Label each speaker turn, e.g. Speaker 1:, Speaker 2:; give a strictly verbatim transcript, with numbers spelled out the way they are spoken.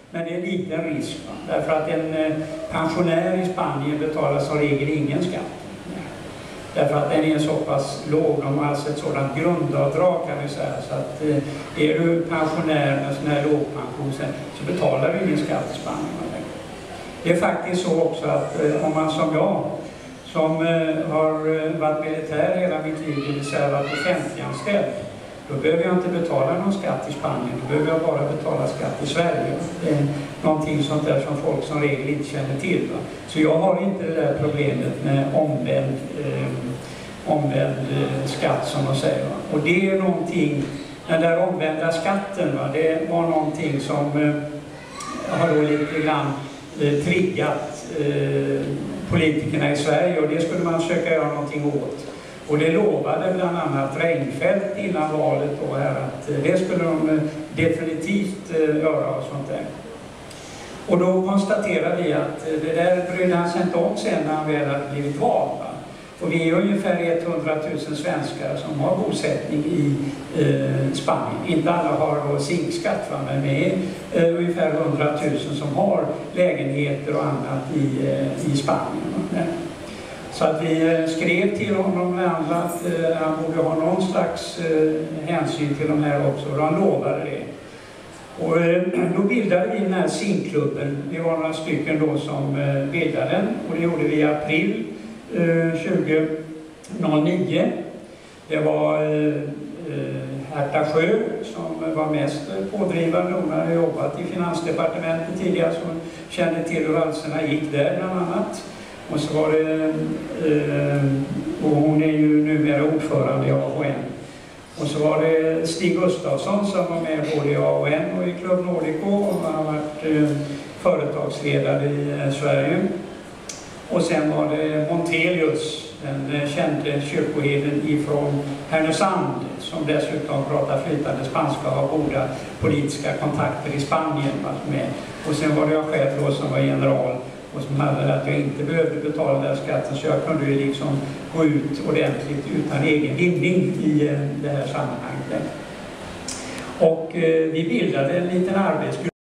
Speaker 1: Men det är en liten risk. Va? Därför att en pensionär i Spanien betalar som regel ingen skatt. Därför att den är så pass låg, de har alltså ett sådant grundavdrag kan vi säga. Så att är du pensionär med sån här lågpension så betalar du ingen skatt i Spanien. Det är faktiskt så också att om man som jag, som har varit militär hela mitt liv, det vill säga varit offentliganställd, då behöver jag inte betala någon skatt i Spanien, då behöver jag bara betala skatt i Sverige. Det är någonting sånt där som folk som regel inte känner till. Va? Så jag har inte det där problemet med omvänd, eh, omvänd eh, skatt som de säger. Va? Och det är någonting, den där omvända skatten, va? Det var någonting som eh, har då lite grann eh, triggat eh, politikerna i Sverige, och det skulle man försöka göra någonting åt. Och det lovade bland annat Reinfeldt innan valet då här att det skulle de definitivt göra och sånt där. Och då konstaterade vi att det där brydde han sig inte om sen när han väl hade blivit vald. Va? Och vi är ungefär hundratusen svenskar som har bosättning i eh, Spanien. Inte alla har zinkskatt, va? Men vi är eh, ungefär hundratusen som har lägenheter och annat i, eh, i Spanien. Va? Så att vi skrev till honom att eh, han borde ha någon slags eh, hänsyn till de här också, och han lovade det. Och eh, då bildade vi den här zinkklubben. Vi var några stycken då som eh, bildade den, och det gjorde vi i april eh, tjugohundranio. Det var eh, Herta Sjö som var mest pådrivande. Hon hade jobbat i Finansdepartementet tidigare, så hon kände till hur valserna gick där bland annat. Och så var det, eh, och hon är ju numera ordförande i A H N. Och så var det Stig Gustafsson som var med både i A H N och i Club Nordico, och han har varit eh, företagsledare i eh, Sverige. Och sen var det Montelius, den kände kyrkoherden ifrån Härnösand, som dessutom pratar flytande spanska och har goda politiska kontakter i Spanien. Med. Och sen var det jag själv då som var general, och som hade att jag inte behövde betala den skatten, så jag kunde ju liksom gå ut ordentligt utan egen vinning i det här sammanhanget. Och eh, vi bildade en liten arbetsgrupp.